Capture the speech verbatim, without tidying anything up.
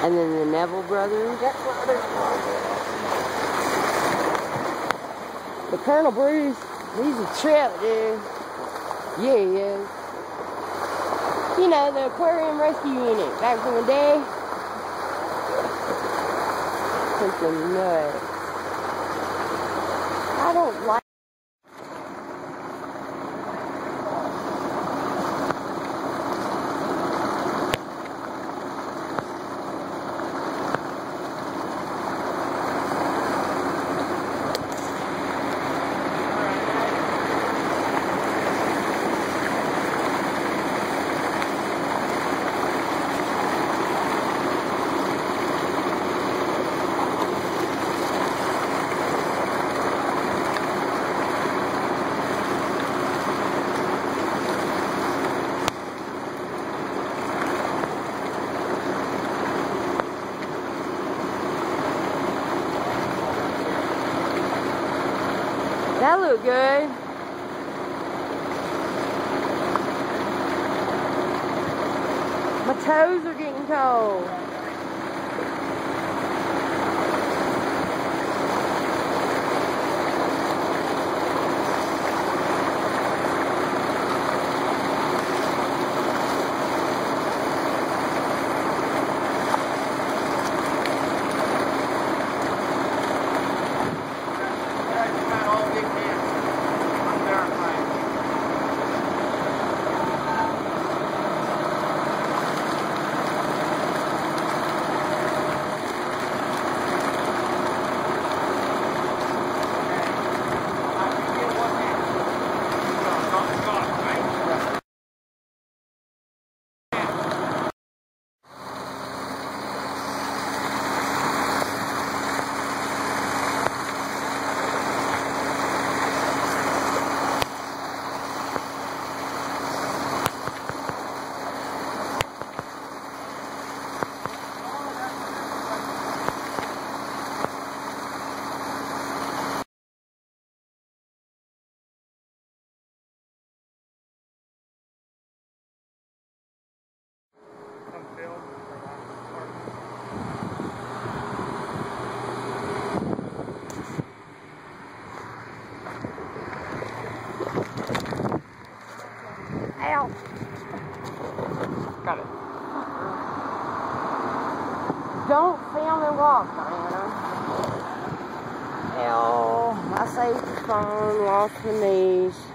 And then the Neville brothers. That's what they're called. The Colonel Bruce, he's a trip, dude. Yeah, he is. You know, the aquarium rescue unit back from the day. Something nuts. I don't like. That looked good. My toes are getting cold. Ow. Got it. Don't film and walk, Diana. Ow. My safety phone lost the knees.